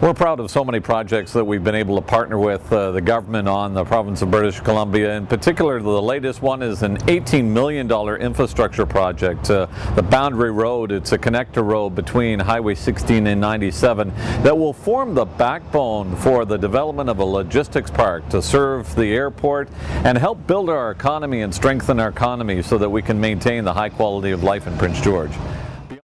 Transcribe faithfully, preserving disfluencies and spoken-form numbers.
We're proud of so many projects that we've been able to partner with uh, the government on, the province of British Columbia. In particular, the latest one is an eighteen million dollar infrastructure project. Uh, the Boundary Road, it's a connector road between Highway sixteen and ninety-seven that will form the backbone for the development of a logistics park to serve the airport and help build our economy and strengthen our economy so that we can maintain the high quality of life in Prince George.